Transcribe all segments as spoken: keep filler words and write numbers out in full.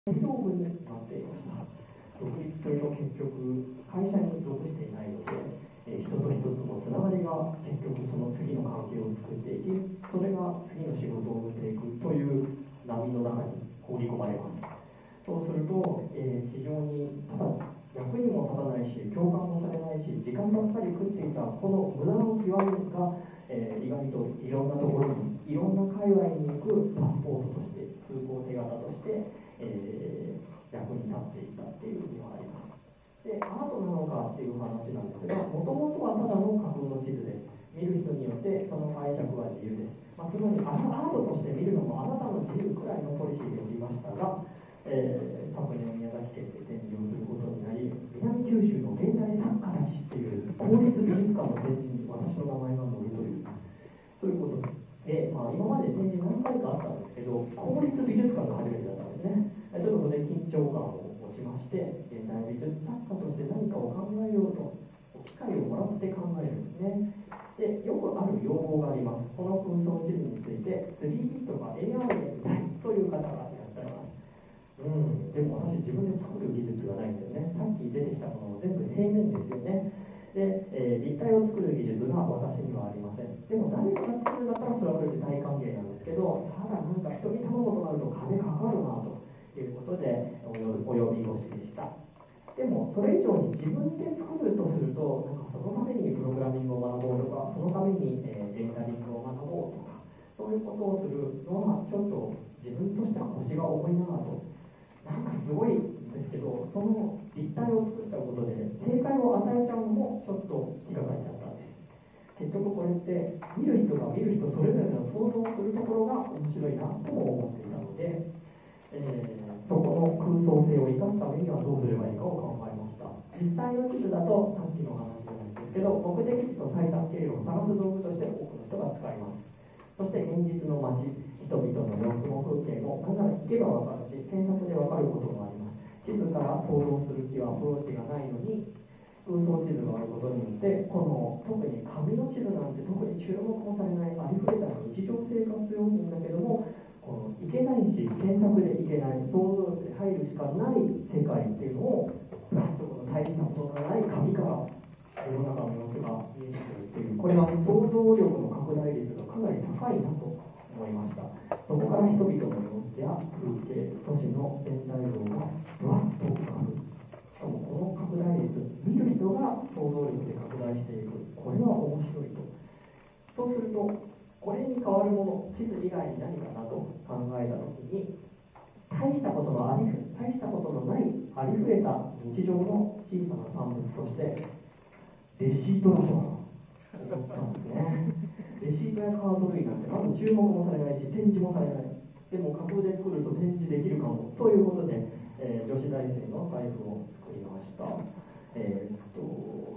道具になっていました。独立性と結局会社に属していないので、えー、人と人とのつながりが結局その次の関係を作っていき、それが次の仕事を生んでいくという波の中に放り込まれます。そうすると、えー、非常にただ役にも立たないし、共感もされないし、時間ばっかり食っていたこの無駄の極みが、えー、意外といろんなところに、いろんな界隈に行くパスポートとして、通行手形として、えー、役に立っていたっていう意味はあります。で、アートなのかっていう話なんですが、もともとはただの架空の地図です。見る人によってその解釈は自由です。まあ、つまりアートとして見るのもあなたの自由くらいのポリシーでおりましたが、えー、昨年宮崎県で展示をすることになり、南九州の現代作家たちっていう公立美術館の展示に私の名前が載るという、そういうことで、まあ、今まで展示何回かあったんですけど、公立美術館が初めてだったんですね。ちょっとそれ緊張感を持ちまして、現代美術作家として何かを考えようと機会をもらって考えるんですね。で、よくある用語があります。この空想地図について スリーディー とか エーアール で見たいという方がいらっしゃいます。うん、でも私自分で作る技術がないんですね。さっき出てきたもの全部平面ですよね。で、えー、立体を作る技術が私にはありません。でも誰かが作るんだったらそれはそれで大歓迎なんですけど、ただなんか人に頼むことになると金かかるなということでお呼び越しでした。でもそれ以上に自分で作るとすると、なんかそのためにプログラミングを学ぼうとか、そのために、えー、レンダリングを学ぼうとか、そういうことをするのはちょっと自分としては腰が重いなと。なんかすごいんですけど、その立体を作っちゃうことで正解を与えちゃうのもちょっと引っかかりだったんです。結局これって見る人が見る人それぞれの想像するところが面白いなとも思っていたので、えー、そこの空想性を生かすためにはどうすればいいかを考えました。実際の地図だとさっきの話じゃないんですけど、目的地と最短経路を探す道具として多くの人が使います。そして現実の街、人々の様子も風景もなんなら行けば分かるし、検索で分かることもあります。地図から想像する気はアプローチがないのに、空想地図があることによって、この特に紙の地図なんて特に注目もされないありふれた日常生活用品だけども、このいけないし検索でいけない、想像力で入るしかない世界っていうのをふらっとこの大したことのない紙から世の中の様子が見えてくるっていう、これは想像力の拡大率がかなり高いなと思いました。そこから人々の様子や風景、都市の全体像がぶわっと浮かぶ。しかもこの拡大率、見る人が想像力で拡大していく、これは面白いと。そうするとこれに代わるもの、地図以外に何かなと考えたときに、大したことのありふ大したことのないありふれた日常の小さな産物としてレシートだと思ったんですね。レシートやカード類なんてまず注目もされないし展示もされない。でも架空で作ると展示できるかもということで、えー、女子大生の財布を作りました。えー、っと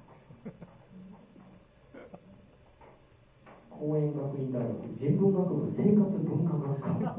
公園学院大学人文学部生活文化学科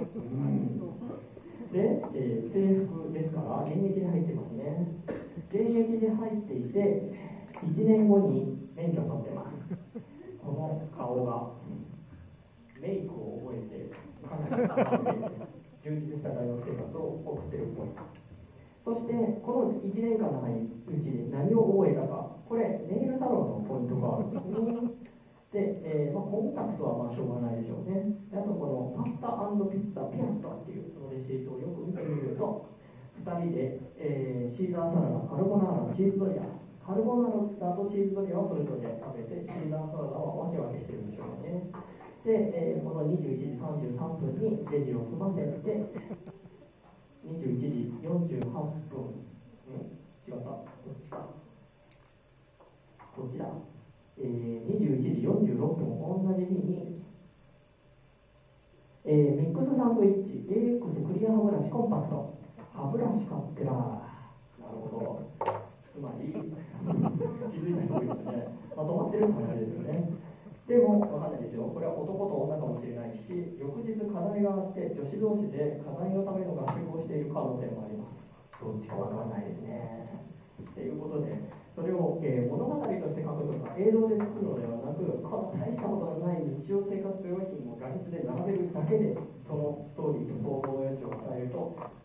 で、えー、制服ですから現役で入ってますね。現役で入っていていちねんごに免許取ってます。この顔がメイクを覚えてかなり充実した大学生活を送っているっぽい。そしてこのいちねんかんのうちに何を覚えたか、これネイルサロンのポイントがあるんですね。で、えーまあ、コンタクトはまあしょうがないでしょうね。あとこのパスタ&ピッツァピアットっていうそのレシートをよく見てみると、ふたりで、えー、シーザーサラダ、カルボナーラ、チーズドリア、カルボナーラとチーズドリアをそれぞれ食べて、シーザーサラダは分け分けしてるんでしょうね。で、えー、このにじゅういちじさんじゅうさんぷんにレジを済ませて、にじゅういちじよんじゅうはっぷん、うん、違った、こっちか、こっちだ。えー、にじゅういちじよんじゅうろっぷん同じ日に、えー、ミックスサンドイッチ エーエックス クリア歯ブラシコンパクト、歯ブラシ買ってら、なるほど、つまり気づいた人多いですね。まとまってるって話ですよね。でも分かんないですよ。これは男と女かもしれないし、翌日課題があって女子同士で課題のための合宿をしている可能性もあります。どっちか分からないですね。ということで、それを、えー、物語として書くとか映像で作るのではなく、この大したことのない日常生活用品を画質で並べるだけでそのストーリーと想像の余地を与えると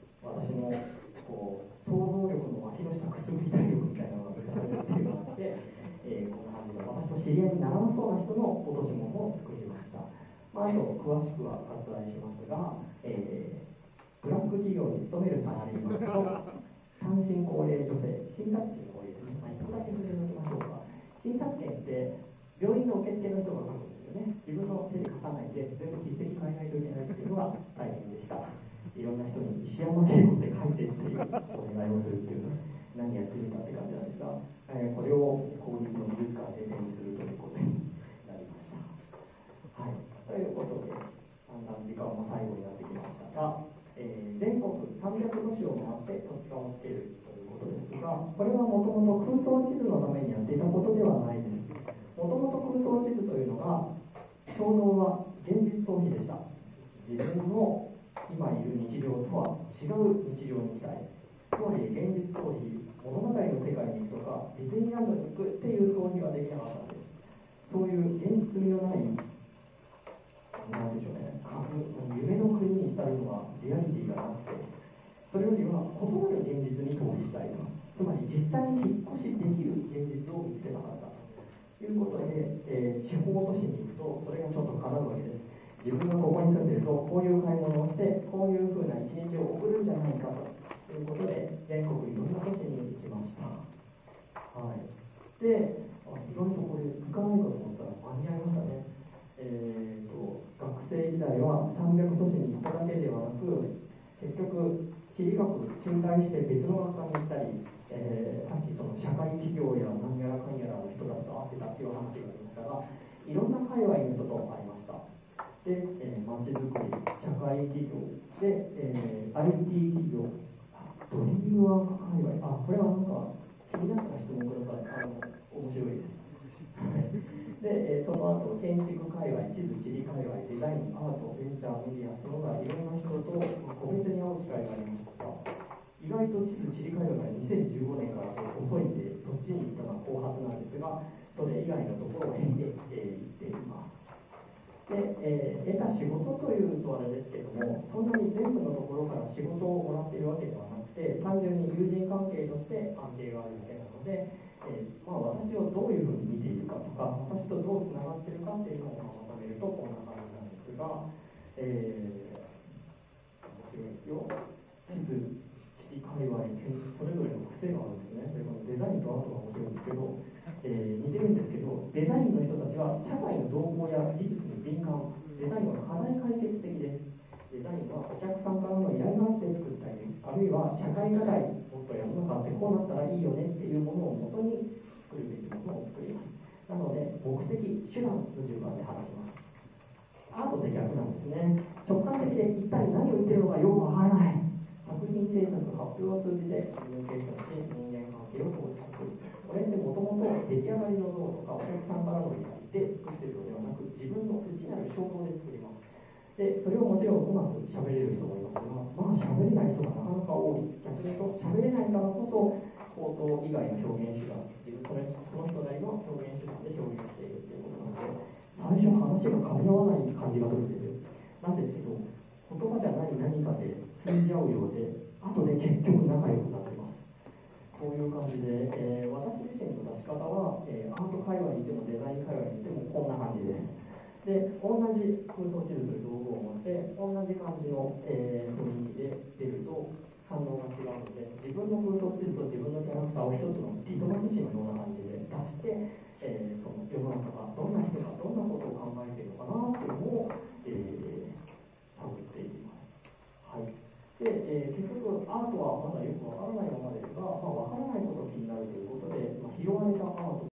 私のこう想像力の脇の下くすぐり体力みたいなのが使われるっていうのがあって、えー、こんな感じで私と知り合いにならなそうな人の落とし物を作りました。まあ、あと詳しくは割愛しますが、えー、ブラック企業に勤めるサラリーマンと産診高齢女性、診察券こういうですね、まあ、一個だけ触れておきましょうか。診察券って病院の受付の人が書くんですよね。自分の手で書かないで全部筆跡変えないといけないっていうのが大変でした。いろんな人に石山慶吾って書いてっていうお願いをするっていう何やってみたって感じなんですが、えー、これを公立の美術館で展示するということになりました。はい、ということでだんだん時間も最後になってきましたが、えー、全国さんびゃく都市を回って土地化をつけるということですが、これはもともと空想地図のためにやっていたことではないです。もともと空想地図というのが衝動は現実逃避でした。自分の今いる日常とは違う日常に行きたい。つまり現実逃避、物語の世界に行くとかディズニーランドに行くっていう逃避ができなかったんです。そういう現実味のないなんでしょうね、夢の国に浸るのはリアリティがなくて、それよりは異なる現実に逃避したいと。つまり実際に引っ越しできる現実を見つけたかったということで、えー、地方都市に行くとそれがちょっと叶うわけです。自分がここに住んでるとこういう買い物をしてこういうふうな一日を送るんじゃないかということで全国いろんな都市に行きました。はい、で、意外とこれ行かないかと思ったら間に合いましたね。えー、と学生時代はさんびゃく都市に行っただけではなく、結局地理学中退して別の学科に行ったり、えー、さっきその社会企業や何やらかんやらの人たちと会ってたっていう話がありましたが、いろんな界隈の人と会いました。で、えー、街づくり、社会企業で、えー、アイティー 企業、ドリームワーク界隈、あ、これはなんか気になったら質問ください。あの面白いです。で、その後建築界隈、地図地理界隈、デザイン、アート、ベンチャー、メディア、その他いろんな人と個別に会う機会がありました。意外と地図地理界隈がにせんじゅうごねんから遅いんで、そっちに行ったのは後発なんですが、それ以外のところを経て、えー、行っています。で、えー、得た仕事というとあれですけども、そんなに全部のところから仕事をもらっているわけではなくて、単純に友人関係として関係があるだけなので、えーまあ、私をどういうふうに見ているかとか、私とどうつながっているかっていうのをまとめるとこんな感じなんですが、えー、面白いですよ。地図、地理界隈、それぞれの癖があるんですね。それからデザインとアートが面白いんですけど、えー、似てるんですけど、デザインの人たちは社会の動向や技術に敏感。デザインは課題解決的です。デザインはお客さんからの依頼があって作ったり、あるいは社会課題、もっと世の中ってこうなったらいいよねっていうものをもとに作るべきものを作ります。なので、目的、手段の順番で話します。アートって逆なんですね。直感的で一体何を言ってるのかよくわからない。作品制作、発表を通じてコミュニケーションし、人間関係を構築する。これってもともと出来上がりの像とかお客さんからの依頼で作っているのではなく、自分の内なる衝動で作ります。で、それをもちろんうまく喋れる人もいますが、まあ喋れない人がなかなか多い。逆に言うと、喋れないからこそ、口頭以外の表現手段、自分それその人なりの表現手段で表現しているということなので、最初話が噛み合わない感じがするんですよ。なんですけど、言葉じゃない何かで通じ合うようで、後で結局仲良くなってます。そういう感じで、えー、私自身の出し方は、えー、アート界隈にいてもデザイン界隈にいてもこんな感じです。で、同じ空想地図という道具を持って、同じ感じの、えー、雰囲気で出ると反応が違うので、自分の空想地図と自分のキャラクターを一つのリトマス紙のような感じで出して、えー、その世の中がどんな人がどんなことを考えているのかなっていうのを、えー、探っていきます。はい。で、えー、結局アートはまだよくわからないままですが、まあ、わからないことが気になるということで、まあ、拾われたアート